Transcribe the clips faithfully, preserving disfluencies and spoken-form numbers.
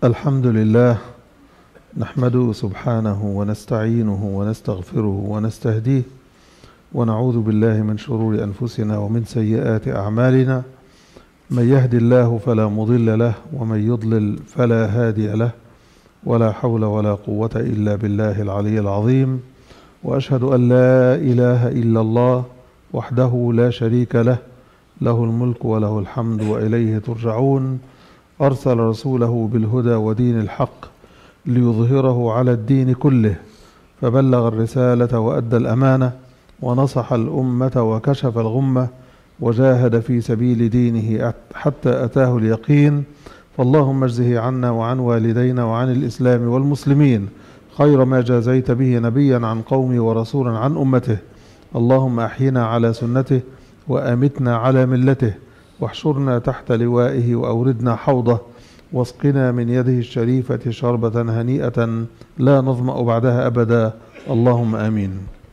الحمد لله نحمده سبحانه ونستعينه ونستغفره ونستهديه ونعوذ بالله من شرور أنفسنا ومن سيئات أعمالنا من يهد الله فلا مضل له ومن يضلل فلا هادي له ولا حول ولا قوة إلا بالله العلي العظيم وأشهد أن لا إله إلا الله وحده لا شريك له له الملك وله الحمد وإليه ترجعون أرسل رسوله بالهدى ودين الحق ليظهره على الدين كله فبلغ الرسالة وأدى الأمانة ونصح الأمة وكشف الغمة وجاهد في سبيل دينه حتى أتاه اليقين فاللهم اجزه عنا وعن والدينا وعن الإسلام والمسلمين خير ما جازيت به نبيا عن قومه ورسولا عن أمته. اللهم أحينا على سنته وأمتنا على ملته واحشرنا تحت لوائه وأوردنا حوضه واسقنا من يده الشريفة شربة هنيئة لا نظمأ بعدها أبدا اللهم آمين.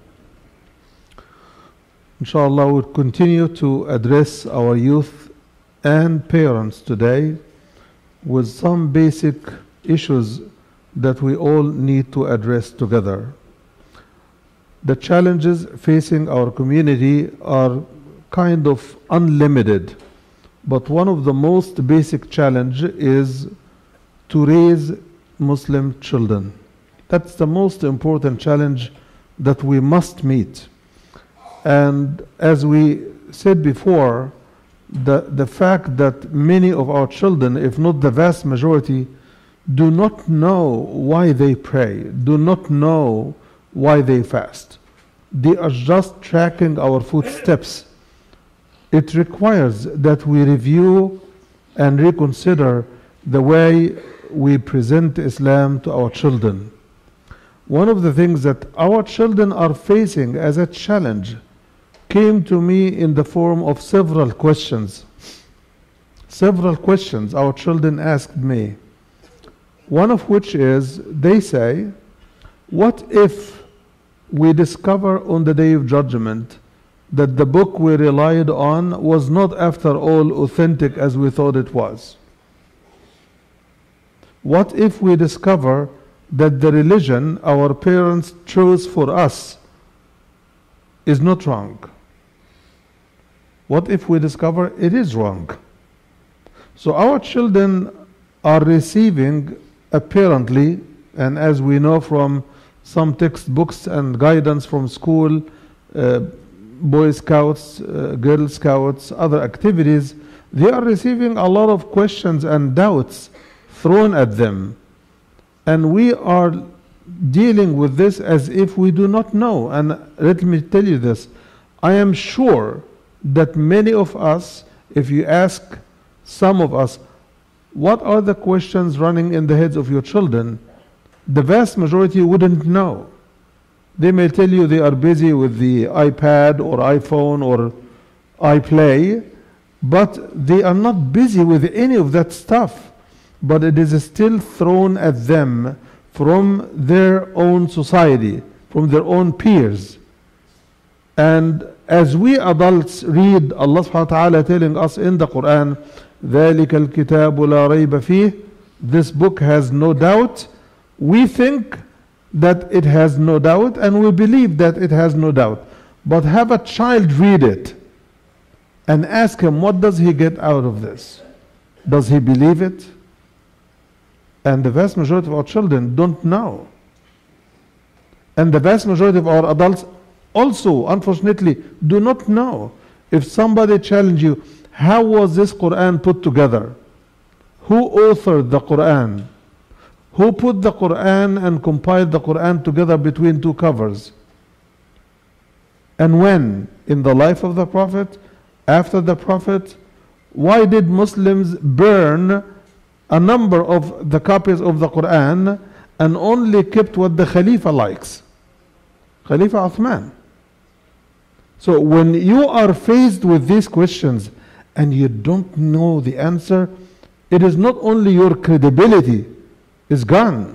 Inshallah, we'll continue to address our youth and parents today with some basic issues that we all need to address together. The challenges facing our community are kind of unlimited, but one of the most basic challenge is to raise Muslim children. That's the most important challenge that we must meet. And as we said before, the, the fact that many of our children, if not the vast majority, do not know why they pray, do not know why they fast. They are just tracking our footsteps. It requires that we review and reconsider the way we present Islam to our children. One of the things that our children are facing as a challenge came to me in the form of several questions. Several questions our children asked me. One of which is, they say, what if we discover on the Day of Judgment that the book we relied on was not after all authentic as we thought it was? What if we discover that the religion our parents chose for us is not wrong? What if we discover it is wrong? So our children are receiving, apparently, and as we know from some textbooks and guidance from school, uh, Boy Scouts, uh, Girl Scouts, other activities, they are receiving a lot of questions and doubts thrown at them. And we are dealing with this as if we do not know. And let me tell you this, I am sure that many of us, if you ask some of us, what are the questions running in the heads of your children, the vast majority wouldn't know. They may tell you they are busy with the iPad or iPhone or iPlay, but they are not busy with any of that stuff. But it is still thrown at them from their own society, from their own peers. And as we adults read Allah subhanahu wa ta'ala telling us in the Quran, ذَلِكَ الْكِتَابُ لَا رَيْبَ فِيهِ, this book has no doubt, we think that it has no doubt and we believe that it has no doubt. But have a child read it and ask him, what does he get out of this? Does he believe it? And the vast majority of our children don't know. And the vast majority of our adults also, unfortunately, do not know. If somebody challenge you, how was this Quran put together? Who authored the Quran? Who put the Quran and compiled the Quran together between two covers? And when? In the life of the Prophet? After the Prophet? Why did Muslims burn a number of the copies of the Quran and only kept what the Khalifa likes? Khalifa Uthman. So when you are faced with these questions and you don't know the answer, it is not only your credibility is gone,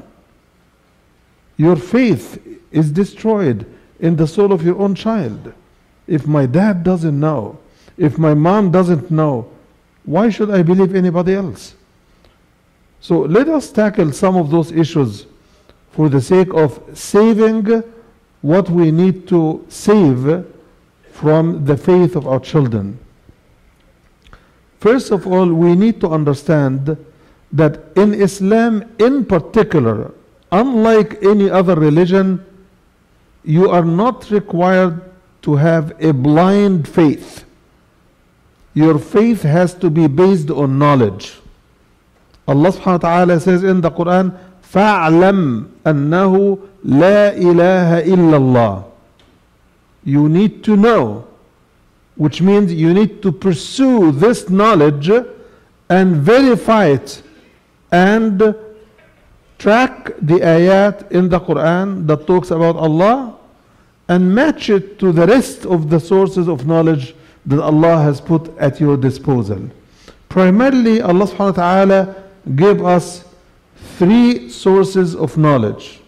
your faith is destroyed in the soul of your own child. If my dad doesn't know, if my mom doesn't know, why should I believe anybody else? So let us tackle some of those issues for the sake of saving what we need to save from the faith of our children. First of all, we need to understand that in Islam in particular, unlike any other religion, you are not required to have a blind faith. Your faith has to be based on knowledge. Allah subhanahu wa ta'ala says in the Quran, فَاعْلَمْ أَنَّهُ لَا إِلَهَ إِلَّا اللَّهِ. You need to know, which means you need to pursue this knowledge and verify it and track the ayat in the Quran that talks about Allah and match it to the rest of the sources of knowledge that Allah has put at your disposal. Primarily, Allah subhanahu wa ta'ala gave us three sources of knowledge.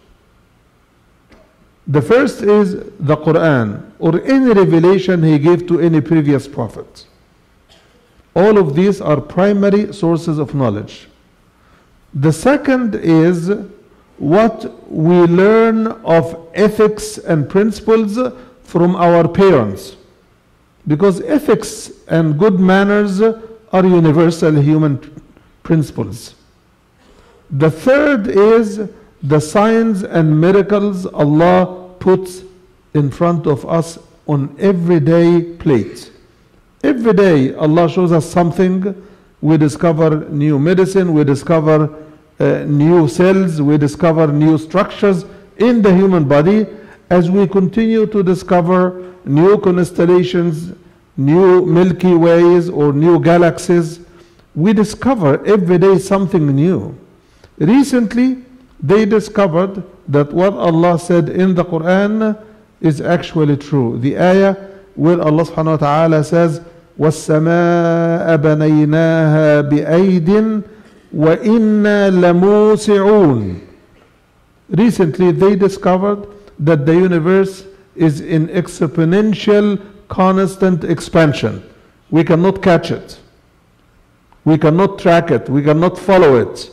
The first is the Quran, or any revelation He gave to any previous prophet. All of these are primary sources of knowledge. The second is what we learn of ethics and principles from our parents. Because ethics and good manners are universal human principles. The third is the signs and miracles Allah puts in front of us on everyday plate. Every day Allah shows us something. We discover new medicine, we discover uh, new cells, we discover new structures in the human body. As we continue to discover new constellations, new Milky Ways or new galaxies, we discover every day something new. Recently, they discovered that what Allah said in the Quran is actually true. The ayah where Allah subhanahu wa ta'ala says, وَالسَّمَاءَ بَنَيْنَاهَا بِأَيْدٍ وَإِنَّا لَمُوسِعُونَ. Recently, they discovered that the universe is in exponential, constant expansion. We cannot catch it. We cannot track it. We cannot follow it.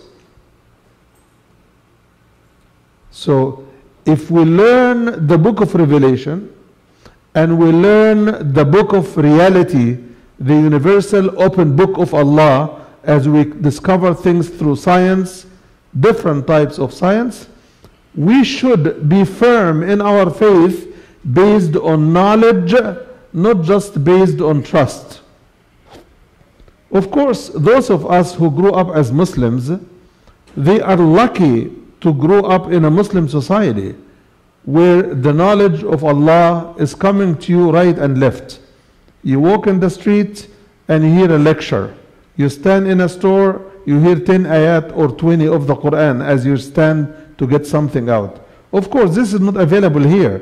So, if we learn the book of Revelation and we learn the book of reality, the universal open book of Allah, as we discover things through science, different types of science, we should be firm in our faith based on knowledge, not just based on trust. Of course, those of us who grew up as Muslims, they are lucky to grow up in a Muslim society where the knowledge of Allah is coming to you right and left. You walk in the street and you hear a lecture. You stand in a store, you hear ten ayat or twenty of the Quran as you stand to get something out. Of course, this is not available here.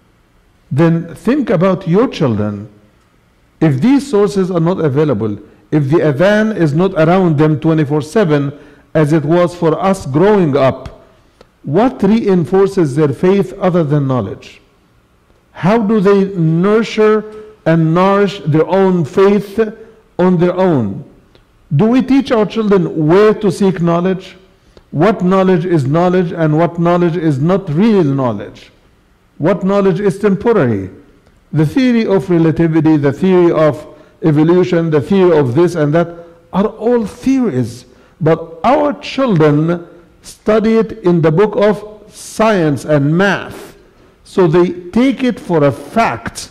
Then think about your children. If these sources are not available, if the adhan is not around them twenty-four seven as it was for us growing up, what reinforces their faith other than knowledge? How do they nurture and nourish their own faith on their own? Do we teach our children where to seek knowledge? What knowledge is knowledge and what knowledge is not real knowledge? What knowledge is temporary? The theory of relativity, the theory of evolution, the theory of this and that are all theories. But our children study it in the book of science and math. So they take it for a fact.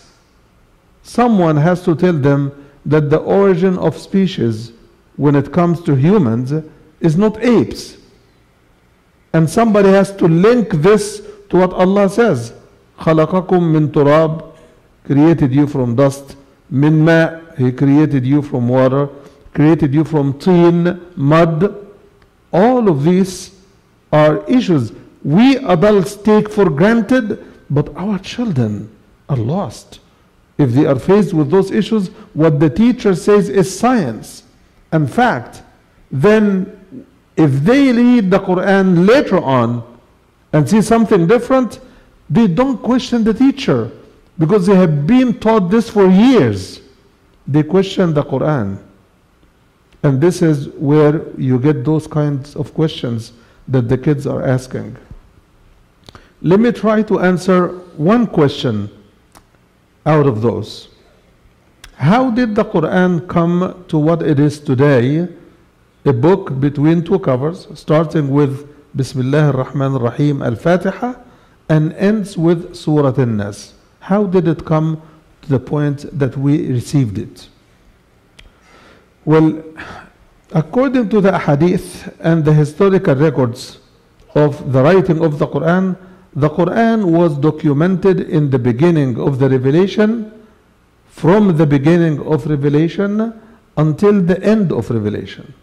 Someone has to tell them that the origin of species when it comes to humans is not apes. And somebody has to link this to what Allah says. خَلَقَكُم مِّن تُرَابٍ, created you from dust. مِن مَاءٍ, He created you from water. Created you from tin, mud. All of these are issues we adults take for granted, but our children are lost. If they are faced with those issues, what the teacher says is science and fact. Then if they read the Quran later on and see something different, they don't question the teacher because they have been taught this for years. They question the Quran. And this is where you get those kinds of questions that the kids are asking. Let me try to answer one question out of those. How did the Quran come to what it is today? A book between two covers, starting with Bismillah ar-Rahman ar-Rahim al-Fatiha and ends with Surah An-Nas. How did it come to the point that we received it? Well, according to the hadith and the historical records of the writing of the Quran, the Quran was documented in the beginning of the revelation, from the beginning of revelation until the end of revelation.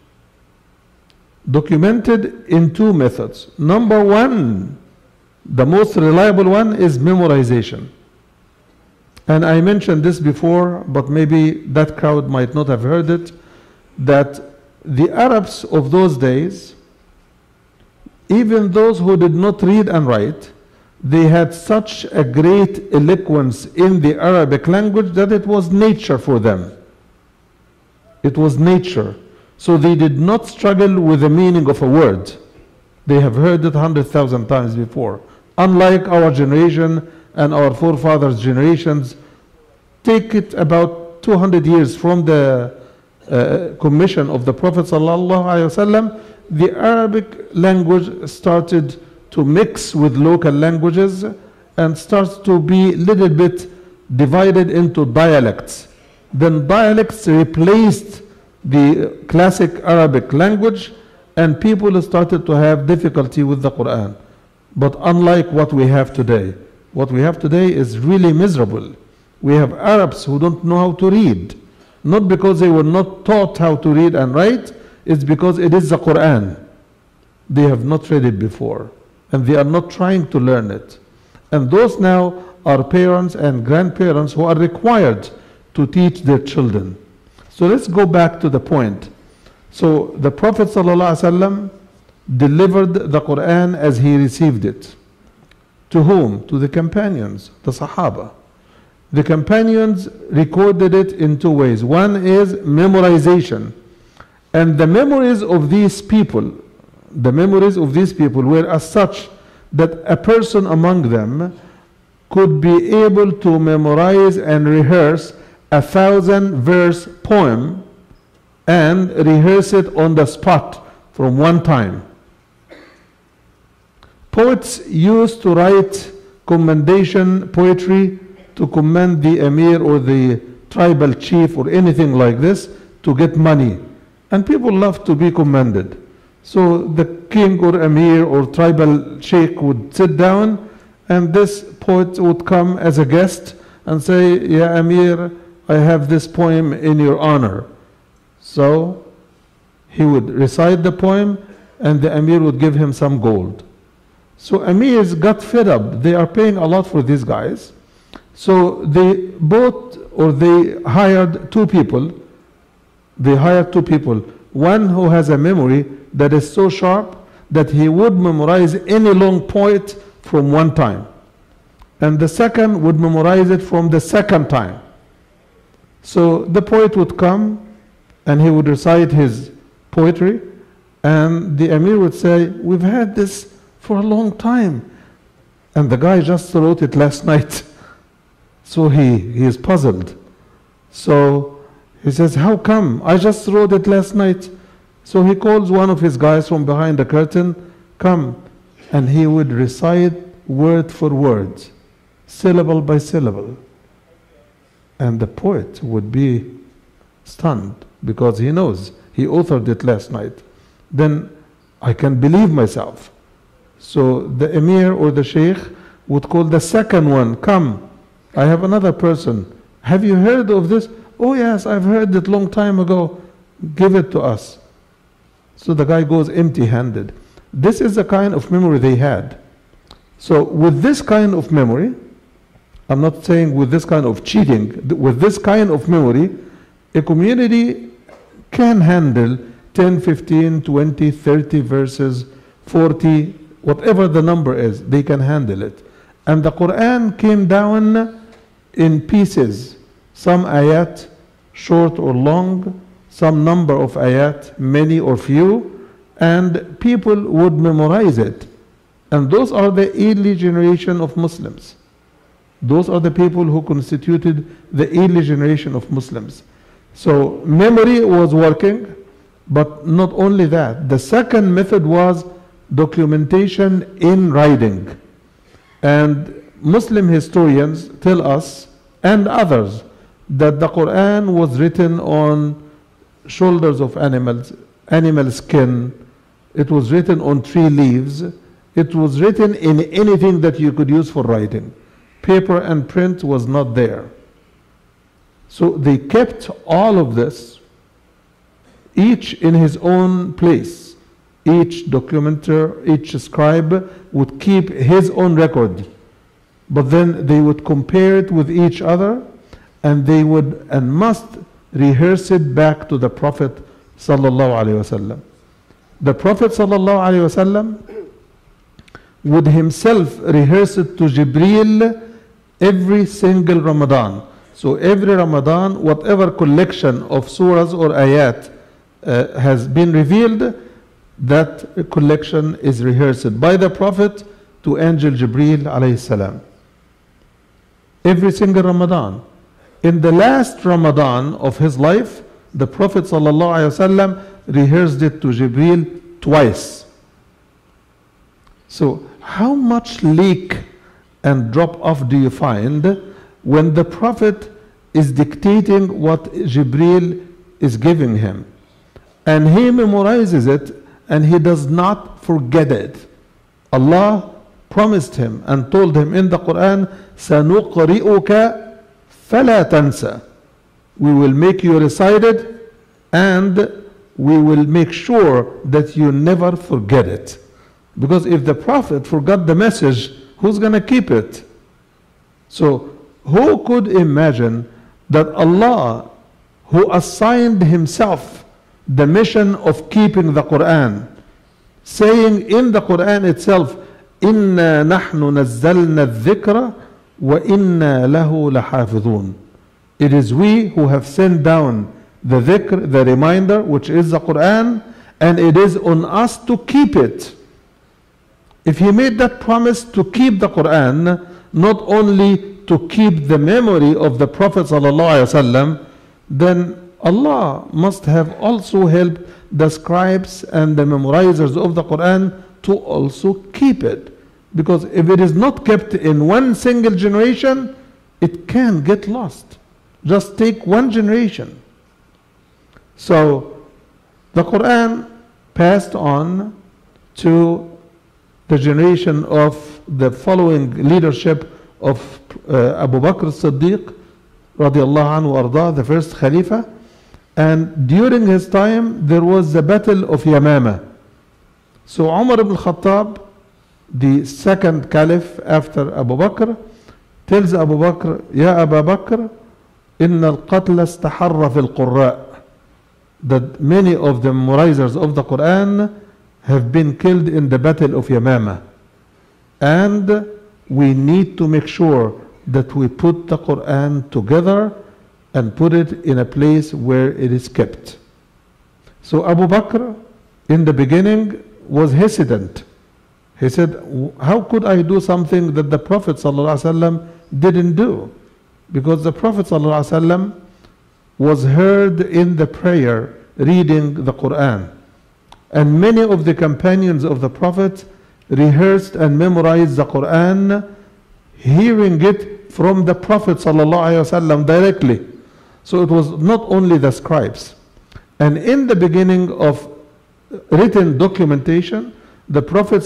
Documented in two methods. Number one, the most reliable one, is memorization. And I mentioned this before, but maybe that crowd might not have heard it, that the Arabs of those days, even those who did not read and write, they had such a great eloquence in the Arabic language that it was nature for them. It was nature. So they did not struggle with the meaning of a word. They have heard it a hundred thousand times before. Unlike our generation and our forefathers' generations, take it about two hundred years from the uh, commission of the Prophet ﷺ, the Arabic language started to mix with local languages and starts to be a little bit divided into dialects. Then dialects replaced the classic Arabic language, and people started to have difficulty with the Quran. But unlike what we have today, what we have today is really miserable. We have Arabs who don't know how to read, not because they were not taught how to read and write, it's because it is the Quran. They have not read it before, and they are not trying to learn it. And those now are parents and grandparents who are required to teach their children. So let's go back to the point. So the Prophet ﷺ delivered the Quran as he received it. To whom? To the companions, the Sahaba. The companions recorded it in two ways. One is memorization. And the memories of these people, the memories of these people were as such that a person among them could be able to memorize and rehearse a thousand verse poem and rehearse it on the spot from one time. Poets used to write commendation poetry to commend the emir or the tribal chief or anything like this to get money. And people love to be commended. So the king or emir or tribal sheikh would sit down, and this poet would come as a guest and say, "Ya Amir, I have this poem in your honor." So he would recite the poem, and the emir would give him some gold. So emirs got fed up. They are paying a lot for these guys. So they bought, or they hired two people. They hired two people. One who has a memory that is so sharp that he would memorize any long poet from one time. And the second would memorize it from the second time. So the poet would come and he would recite his poetry, and the emir would say, "We've had this for a long time, and the guy just wrote it last night." So he, he is puzzled. So he says, "How come? I just wrote it last night." So he calls one of his guys from behind the curtain, "Come," and he would recite word for word, syllable by syllable. And the poet would be stunned because he knows he authored it last night. Then I can believe myself. So the emir or the sheikh would call the second one, "Come, I have another person. Have you heard of this?" "Oh yes, I've heard it long time ago. Give it to us." So the guy goes empty-handed. This is the kind of memory they had. So with this kind of memory, I'm not saying with this kind of cheating, with this kind of memory, a community can handle ten, fifteen, twenty, thirty verses, forty, whatever the number is, they can handle it. And the Quran came down in pieces, some ayat, short or long, some number of ayat, many or few, and people would memorize it. And those are the early generation of Muslims. Those are the people who constituted the early generation of Muslims. So memory was working, but not only that. The second method was documentation in writing. And Muslim historians tell us, and others, that the Quran was written on shoulders of animals, animal skin. It was written on tree leaves. It was written in anything that you could use for writing. Paper and print was not there. So they kept all of this, each in his own place. Each documenter, each scribe would keep his own record. But then they would compare it with each other, and they would and must rehearse it back to the Prophet sallallahu alaihi wasallam. The Prophet sallallahu alaihi wasallam would himself rehearse it to Jibreel every single Ramadan. So every Ramadan, whatever collection of surahs or ayat uh, has been revealed, that collection is rehearsed by the Prophet to Angel Jibreel alayhi salam. Every single Ramadan. In the last Ramadan of his life, the Prophet sallallahu alaihi wasallam rehearsed it to Jibreel twice. So how much leak and drop off do you find when the Prophet is dictating what Jibreel is giving him, and he memorizes it and he does not forget it? Allah promised him and told him in the Quran, سَنُقْرِئُكَ فَلَا تَنْسَى. We will make you recite it, and we will make sure that you never forget it. Because if the Prophet forgot the message, who's going to keep it? So who could imagine that Allah, who assigned himself the mission of keeping the Quran, saying in the Quran itself, إِنَّا نَحْنُ نَزَّلْنَا الذِّكْرَ وَإِنَّا لَهُ لَحَافِظُونَ. It is we who have sent down the dhikr, the reminder, which is the Quran, and it is on us to keep it. If he made that promise to keep the Quran, not only to keep the memory of the Prophet ﷺ, then Allah must have also helped the scribes and the memorizers of the Quran to also keep it. Because if it is not kept in one single generation, it can get lost. Just take one generation. So the Quran passed on to the generation of the following leadership of uh, Abu Bakr as-Siddiq radiallahu anhu arda, the first Khalifa. And during his time there was the battle of Yamama. So Umar ibn Khattab, the second caliph after Abu Bakr, tells Abu Bakr, Ya Abu Bakr, inna al-qatla istaharra fil qurra, that many of the memorizers of the Quran have been killed in the battle of Yamama, and we need to make sure that we put the Quran together and put it in a place where it is kept. So Abu Bakr in the beginning was hesitant. He said, how could I do something that the Prophet ﷺ didn't do? Because the Prophet ﷺ was heard in the prayer reading the Quran. And many of the companions of the Prophet rehearsed and memorized the Quran, hearing it from the Prophet ﷺ directly. So it was not only the scribes. And in the beginning of written documentation, the Prophet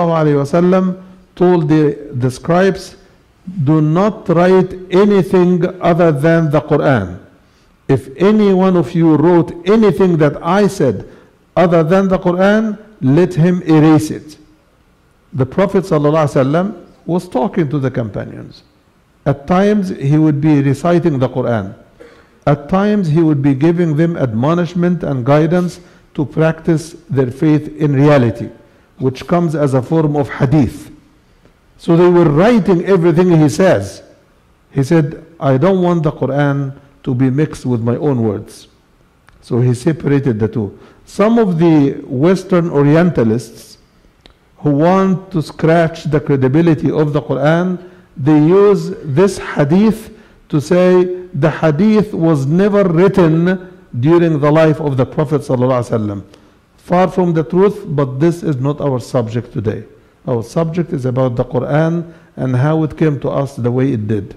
ﷺ told the, the scribes, do not write anything other than the Quran. If any one of you wrote anything that I said other than the Quran, let him erase it. The Prophet ﷺ was talking to the companions. At times he would be reciting the Quran. At times he would be giving them admonishment and guidance to practice their faith in reality, which comes as a form of hadith. So they were writing everything he says. He said, I don't want the Quran to be mixed with my own words. So he separated the two. Some of the Western Orientalists who want to scratch the credibility of the Quran, they use this hadith to say the hadith was never written during the life of the Prophet ﷺ. Far from the truth, but this is not our subject today. Our subject is about the Quran and how it came to us the way it did.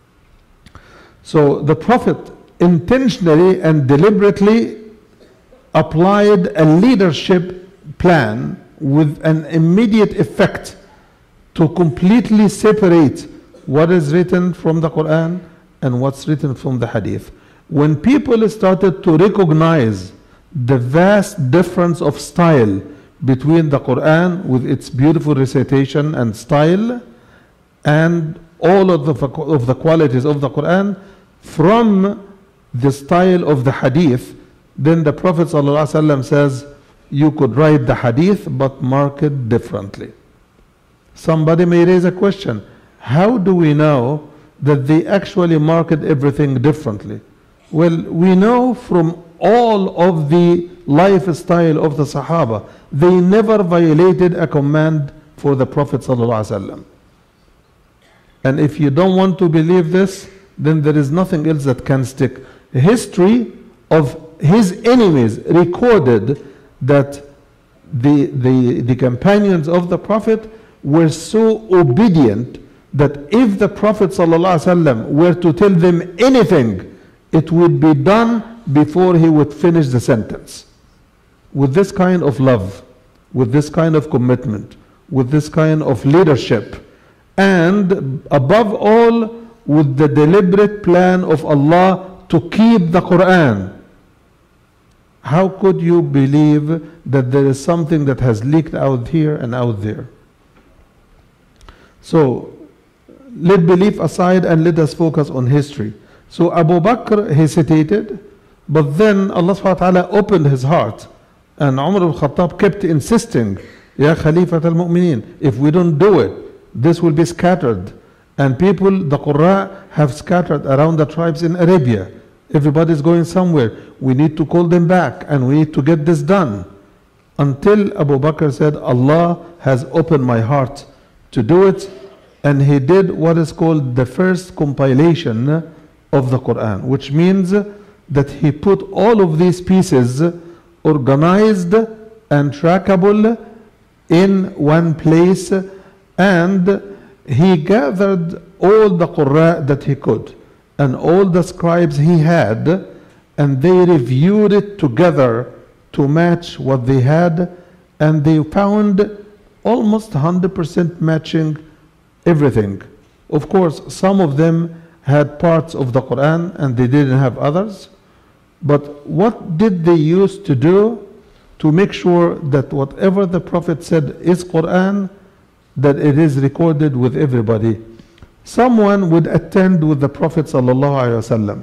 So the Prophet intentionally and deliberately applied a leadership plan with an immediate effect to completely separate what is written from the Quran and what's written from the Hadith. When people started to recognize the vast difference of style between the Quran with its beautiful recitation and style and all of the, of the qualities of the Quran from the style of the Hadith, then the Prophet ﷺ says, you could write the Hadith but mark it differently. Somebody may raise a question, how do we know that they actually market everything differently? Well, we know from all of the lifestyle of the Sahaba, they never violated a command for the Prophet ﷺ. And if you don't want to believe this, then there is nothing else that can stick. History of his enemies recorded that the, the, the companions of the Prophet were so obedient that if the Prophet ﷺ were to tell them anything, it would be done before he would finish the sentence. With this kind of love, with this kind of commitment, with this kind of leadership, and above all, with the deliberate plan of Allah to keep the Quran. How could you believe that there is something that has leaked out here and out there? So, let belief aside and let us focus on history. So Abu Bakr hesitated, but then Allah subhanahu wa ta'ala opened his heart, and Umar al-Khattab kept insisting, Ya Khalifat al-Mu'mineen, if we don't do it, this will be scattered. And people, the Qurra, have scattered around the tribes in Arabia. Everybody is going somewhere. We need to call them back and we need to get this done. Until Abu Bakr said, Allah has opened my heart to do it. And he did what is called the first compilation of the Quran, which means that he put all of these pieces organized and trackable in one place, and he gathered all the Qurra that he could and all the scribes he had, and they reviewed it together to match what they had, and they found almost one hundred percent matching everything. Of course, some of them had parts of the Quran and they didn't have others, but what did they use to do to make sure that whatever the Prophet said is Quran, that it is recorded with everybody? Someone would attend with the Prophet ﷺ,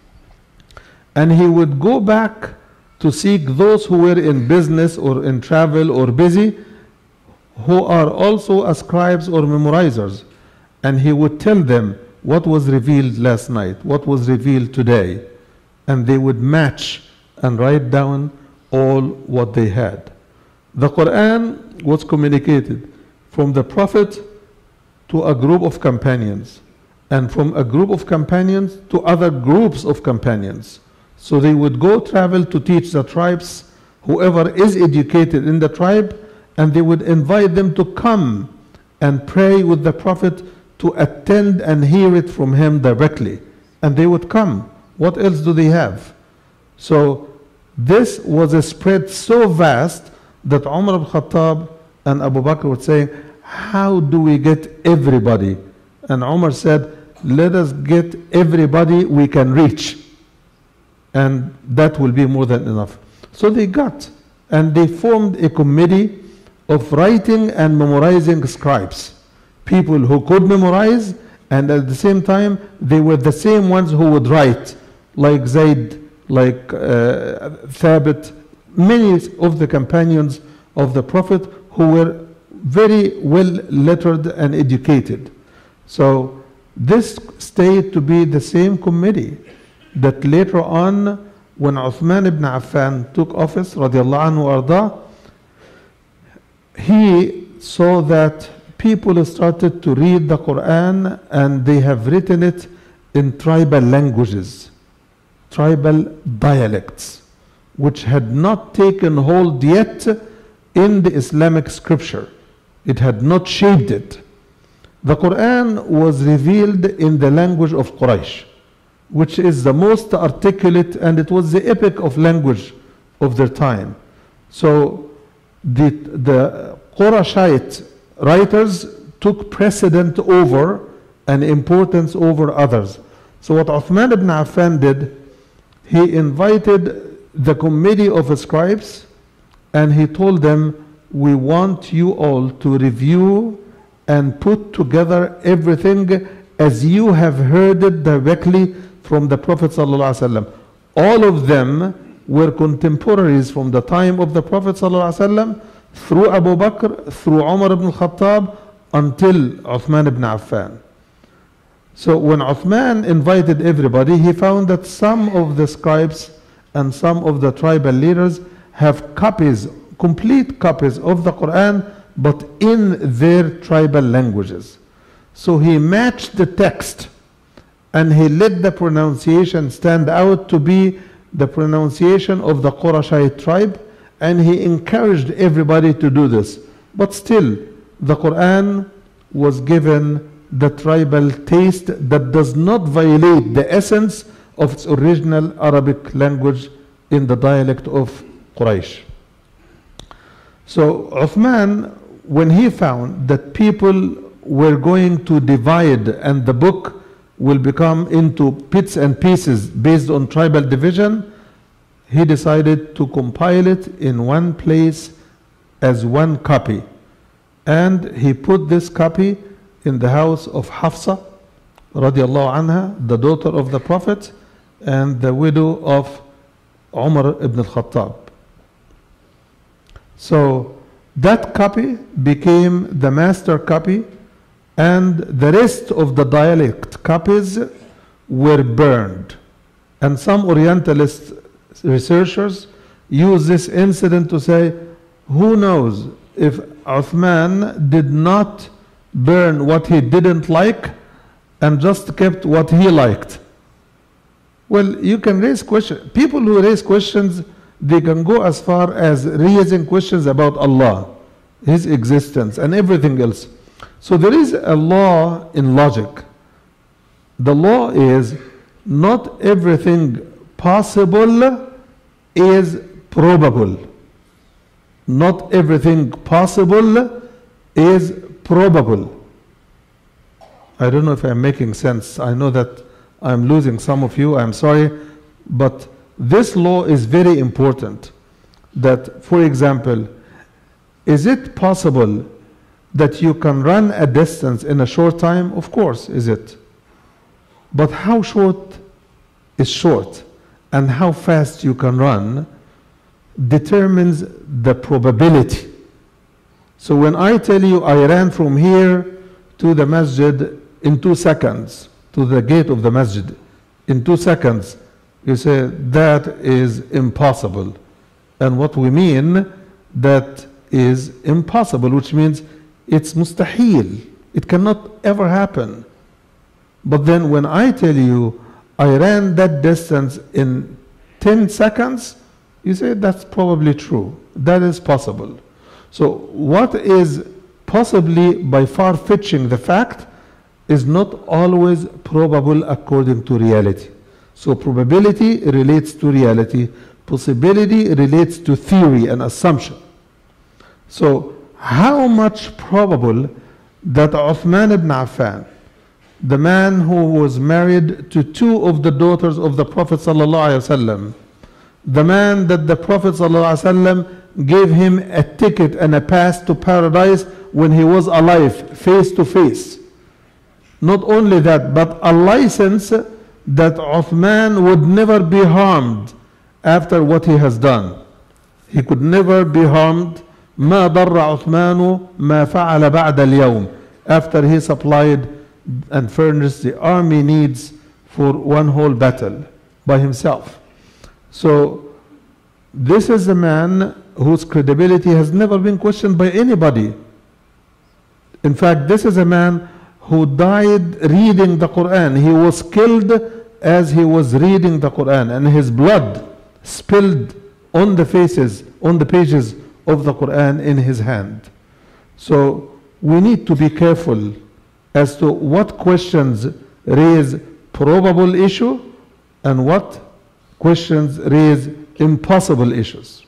and he would go back to seek those who were in business or in travel or busy, who are also scribes or memorizers, and he would tell them what was revealed last night, what was revealed today, and they would match and write down all what they had. The Quran was communicated from the Prophet to a group of companions, and from a group of companions to other groups of companions. So they would go travel to teach the tribes, whoever is educated in the tribe, and they would invite them to come and pray with the Prophet, to attend and hear it from him directly. And they would come. What else do they have? So this was a spread so vast that Umar al-Khattab and Abu Bakr were saying, how do we get everybody? And Umar said, let us get everybody we can reach, and that will be more than enough. So they got, and they formed a committee of writing and memorizing scribes, people who could memorize, and at the same time they were the same ones who would write, like Zayd, like uh, Thabit, many of the companions of the Prophet who were very well lettered and educated. So this stayed to be the same committee that later on when Uthman ibn Affan took office, radiallahu anhu arda, he saw that people started to read the Quran and they have written it in tribal languages, tribal dialects, which had not taken hold yet in the Islamic scripture. It had not shaped it. The Quran was revealed in the language of Quraysh, which is the most articulate, and it was the epic of language of their time. So the, the Qurayshite writers took precedent over and importance over others. So what Uthman ibn Affan did, he invited the committee of scribes and he told them, we want you all to review and put together everything as you have heard it directly from the Prophet ﷺ. All of them were contemporaries from the time of the Prophet ﷺ through Abu Bakr, through Umar ibn Khattab, until Uthman ibn Affan. So when Uthman invited everybody, he found that some of the scribes and some of the tribal leaders have copies, complete copies of the Quran, but in their tribal languages. So he matched the text and he let the pronunciation stand out to be the pronunciation of the Qurayshite tribe, and he encouraged everybody to do this. But still, the Quran was given the tribal taste that does not violate the essence of its original Arabic language in the dialect of Quraysh. So Uthman, when he found that people were going to divide and the book will become into bits and pieces based on tribal division, he decided to compile it in one place as one copy. And he put this copy in the house of Hafsa, radiallahu anha, the daughter of the Prophet, and the widow of Umar ibn al-Khattab. So that copy became the master copy, and the rest of the dialect copies were burned. And some Orientalist researchers use this incident to say, who knows if Uthman did not burn what he didn't like and just kept what he liked. Well, you can raise questions. People who raise questions, they can go as far as raising questions about Allah, His existence, and everything else. So there is a law in logic. The law is not everything possible is probable. Not everything possible is probable. I don't know if I'm making sense. I know that I'm losing some of you. I'm sorry. But this law is very important. That, for example, is it possible that you can run a distance in a short time? Of course, is it? But how short is short? And how fast you can run determines the probability. So when I tell you I ran from here to the masjid in two seconds, to the gate of the masjid in two seconds, you say that is impossible. And what we mean, that is impossible, which means it's mustahil. It cannot ever happen. But then when I tell you I ran that distance in ten seconds, you say that's probably true. That is possible. So what is possibly by far-fetching the fact is not always probable according to reality. So probability relates to reality. Possibility relates to theory and assumption. So how much probable that Uthman ibn Affan, the man who was married to two of the daughters of the Prophet ﷺ, the man that the Prophet ﷺ gave him a ticket and a pass to paradise when he was alive, face to face. Not only that, but a license that Uthman would never be harmed after what he has done. He could never be harmed. ما ضر عثمان ما فعل بعد اليوم. After he supplied and furnished the army needs for one whole battle by himself. So this is a man whose credibility has never been questioned by anybody. In fact, this is a man who died reading the Quran. He was killed as he was reading the Quran, and his blood spilled on the faces, on the pages of the Quran in his hand. So we need to be careful as to what questions raise probable issue and what questions raise impossible issues.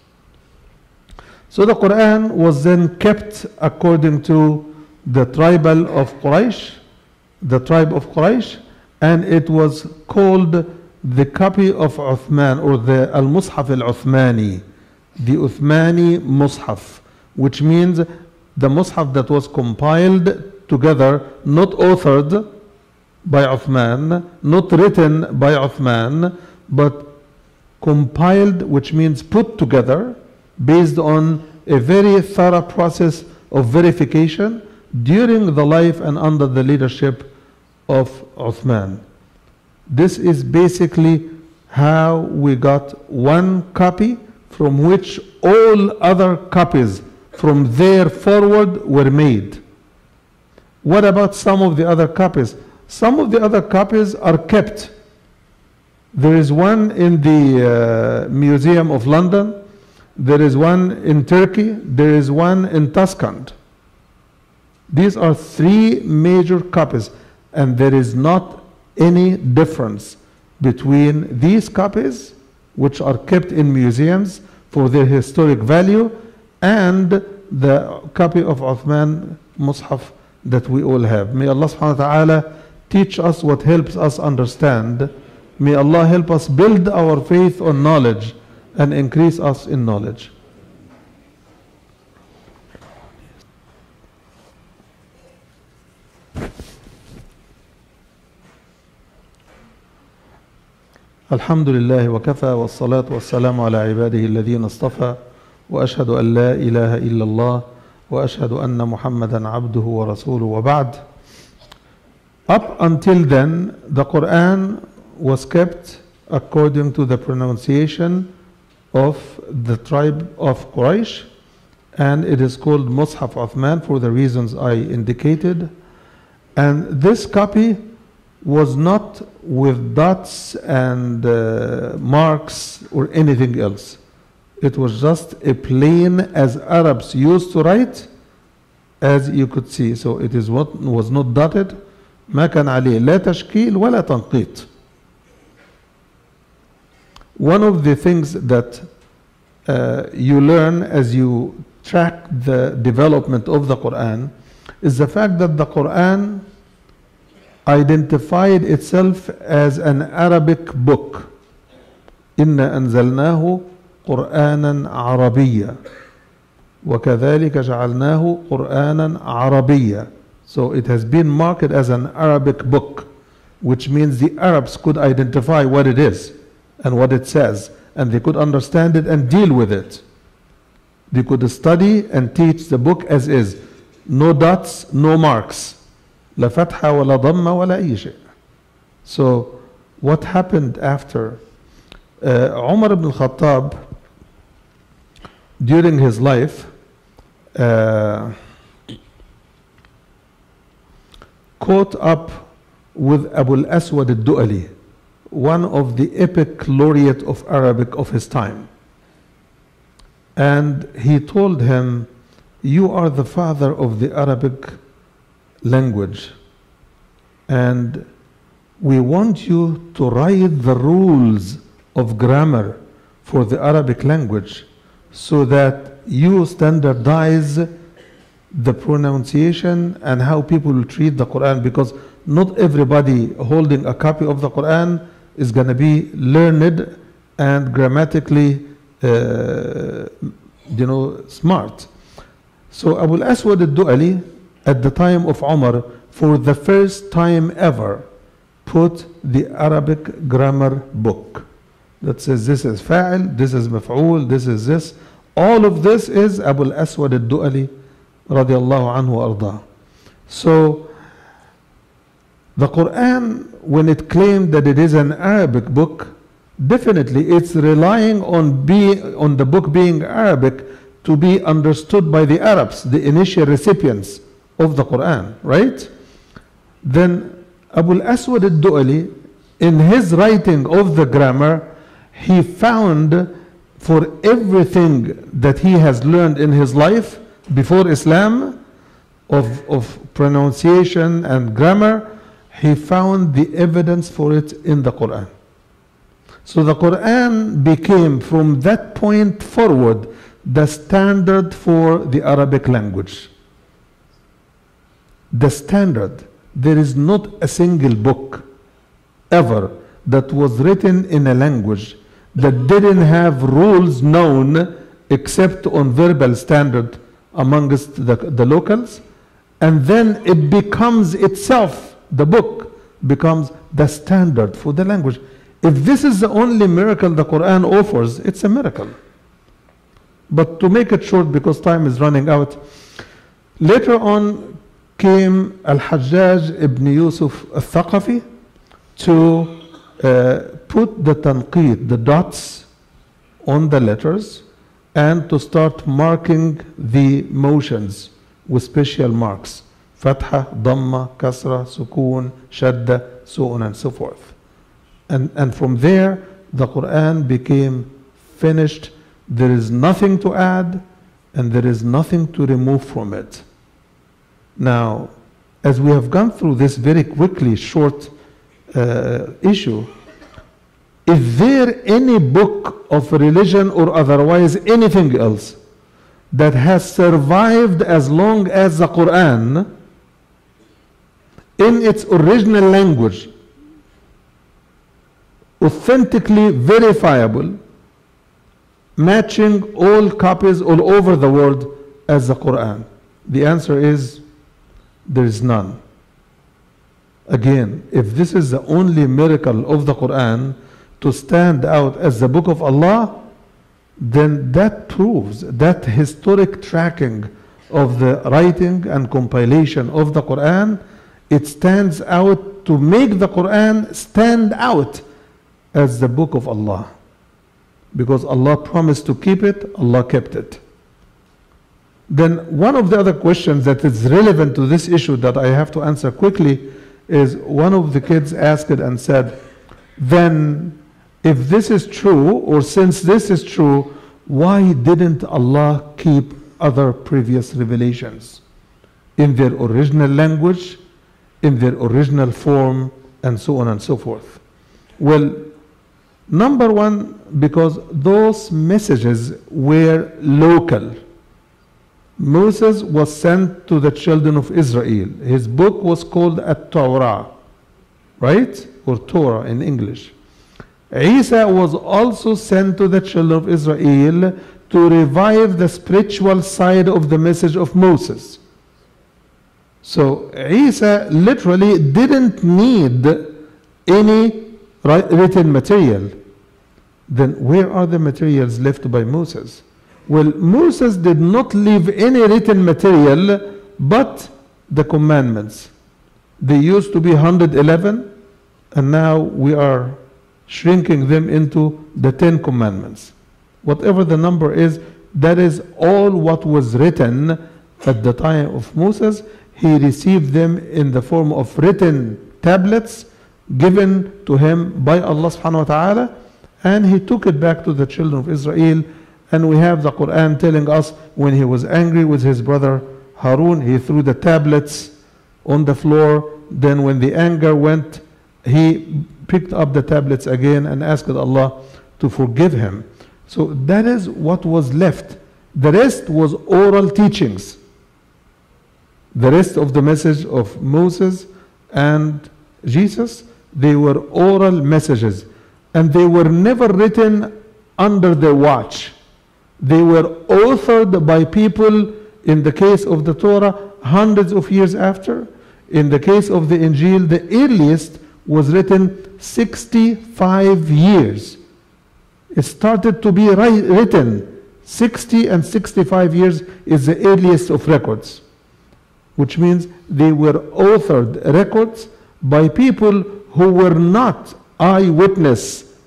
So the Quran was then kept according to the tribal of Quraysh, the tribe of Quraysh, and it was called the copy of Uthman, or the Al-Mushaf Al-Uthmani, the Uthmani Mushaf, which means the Mushaf that was compiled together, not authored by Uthman, not written by Uthman, but compiled, which means put together based on a very thorough process of verification during the life and under the leadership of Uthman. This is basically how we got one copy from which all other copies from there forward were made. What about some of the other copies? Some of the other copies are kept. There is one in the uh, Museum of London, there is one in Turkey, there is one in Tuscany. These are three major copies, and there is not any difference between these copies, which are kept in museums for their historic value, and the copy of Uthman Mus'haf that we all have. May Allah subhanahu wa ta'ala teach us what helps us understand. May Allah help us build our faith on knowledge and increase us in knowledge. الحمد لله وكفى والصلاة والسلام على عباده الذين اصطفى وأشهد أن لا إله إلا الله وأشهد أن محمدا عبده ورسوله وبعد. Up until then, the Quran was kept according to the pronunciation of the tribe of Quraysh, and it is called Mus'haf Uthman for the reasons I indicated. And this copy was not with dots and uh, marks or anything else. It was just a plain as Arabs used to write, as you could see. So it is what was not dotted. ما كان عليه لا تشكيل ولا تنقيط. One of the things that uh, you learn as you track the development of the Quran is the fact that the Quran identified itself as an Arabic book. إِنَّا أَنزَلْنَاهُ قُرْآنًا عَرَبِيًّا وَكَذَلِكَ جَعَلْنَاهُ قُرْآنًا عَرَبِيًّا. So it has been marked as an Arabic book, which means the Arabs could identify what it is and what it says, and they could understand it and deal with it. They could study and teach the book as is. No dots, no marks. لا فتحة ولا ضمة ولا أي شيء. So what happened after? Uh, Umar ibn al-Khattab, during his life, uh, caught up with Abu al-Aswad al-Du'ali, one of the epic laureate of Arabic of his time. And he told him, you are the father of the Arabic language, and we want you to write the rules of grammar for the Arabic language so that you standardize the pronunciation and how people will treat the Quran, because not everybody holding a copy of the Quran is going to be learned and grammatically uh, you know, smart. So Abu al-Aswad al-Du'ali, at the time of Umar, for the first time ever, put the Arabic grammar book that says this is fa'il, this is maf'ul, this is this. All of this is Abu al-Aswad al-Du'ali radiallahu anhu arda. So the Quran, when it claimed that it is an Arabic book, definitely it's relying on, be, on the book being Arabic to be understood by the Arabs, the initial recipients of the Quran, right? Then Abu al-Aswad al-Du'ali, in his writing of the grammar, he found for everything that he has learned in his life before Islam, of, of pronunciation and grammar, he found the evidence for it in the Quran. So the Quran became from that point forward the standard for the Arabic language. The standard. There is not a single book ever that was written in a language that didn't have rules known except on verbal standard amongst the, the locals, and then it becomes itself, the book becomes the standard for the language. If this is the only miracle the Quran offers, it's a miracle. But to make it short, because time is running out, later on came Al-Hajjaj ibn Yusuf al-Thaqafi to uh, put the tanqid, the dots on the letters, and to start marking the motions with special marks. Fatha, Dhamma, Kasra, Sukoon, Shadda, so on and so forth. And, and from there, the Quran became finished. There is nothing to add, and there is nothing to remove from it. Now, as we have gone through this very quickly, short uh, issue, is there any book of religion or otherwise anything else that has survived as long as the Quran in its original language, authentically verifiable, matching all copies all over the world as the Quran? The answer is there is none. Again, if this is the only miracle of the Quran to stand out as the book of Allah, then that proves that historic tracking of the writing and compilation of the Quran, it stands out to make the Quran stand out as the book of Allah. Because Allah promised to keep it, Allah kept it. Then one of the other questions that is relevant to this issue that I have to answer quickly is, one of the kids asked it and said, then if this is true, or since this is true, why didn't Allah keep other previous revelations in their original language, in their original form, and so on and so forth? Well, number one, because those messages were local. Moses was sent to the children of Israel. His book was called At-Torah, right? Or Torah in English. Isa was also sent to the children of Israel to revive the spiritual side of the message of Moses. So Isa literally didn't need any written material. Then where are the materials left by Moses? Well, Moses did not leave any written material but the commandments. They used to be one hundred eleven, and now we are shrinking them into the Ten Commandments. Whatever the number is, that is all what was written at the time of Moses. He received them in the form of written tablets given to him by Allah subhanahu wa ta'ala, and he took it back to the children of Israel. And we have the Quran telling us when he was angry with his brother Harun, he threw the tablets on the floor. Then when the anger went, he picked up the tablets again and asked Allah to forgive him. So that is what was left. The rest was oral teachings. The rest of the message of Moses and Jesus, they were oral messages. And they were never written under their watch. They were authored by people, in the case of the Torah, hundreds of years after. In the case of the Injil, the earliest was written sixty-five years. It started to be written. sixty and sixty-five years is the earliest of records, which means they were authored records by people who were not eyewitness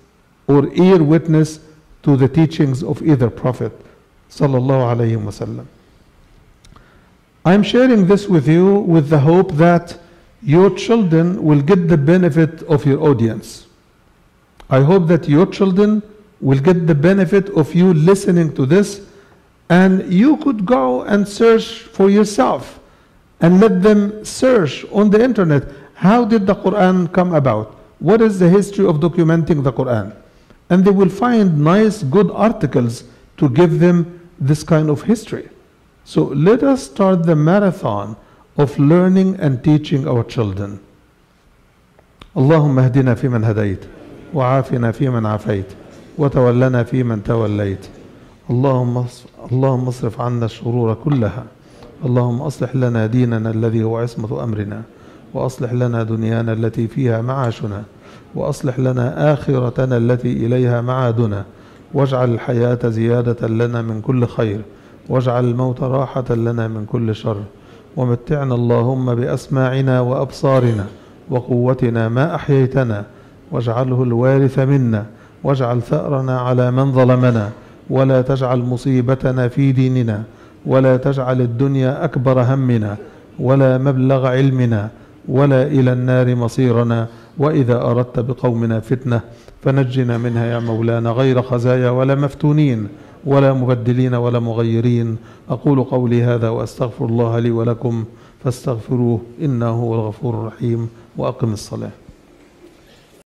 or ear witness to the teachings of either Prophet sallallahu alayhi wasallam. I'm sharing this with you with the hope that your children will get the benefit of your audience. I hope that your children will get the benefit of you listening to this, and you could go and search for yourself and let them search on the internet. How did the Quran come about? What is the history of documenting the Quran? And they will find nice, good articles to give them this kind of history. So let us start the marathon of learning and teaching our children. اللهم اهدنا فيمن هديت وعافنا فيمن عافيت وتولنا فيمن توليت اللهم اللهم اصرف عنا الشرور كلها اللهم أصلح لنا ديننا الذي هو عصمة أمرنا وأصلح لنا دنيانا التي فيها معاشنا وأصلح لنا آخرتنا التي إليها معادنا واجعل الحياة زيادة لنا من كل خير واجعل الموت راحة لنا من كل شر ومتعنا اللهم بأسماعنا وأبصارنا وقوتنا ما أحييتنا واجعله الوارث منا واجعل ثأرنا على من ظلمنا ولا تجعل مصيبتنا في ديننا ولا تجعل الدنيا أكبر همنا ولا مبلغ علمنا ولا إلى النار مصيرنا وإذا أردت بقومنا فتنة فنجنا منها يا مولانا غير خزايا ولا مفتونين ولا مبدلين ولا مغيرين. أقول قولي هذا وأستغفر الله لي ولكم فاستغفروه إنه هو الغفور الرحيم وأقم الصلاة.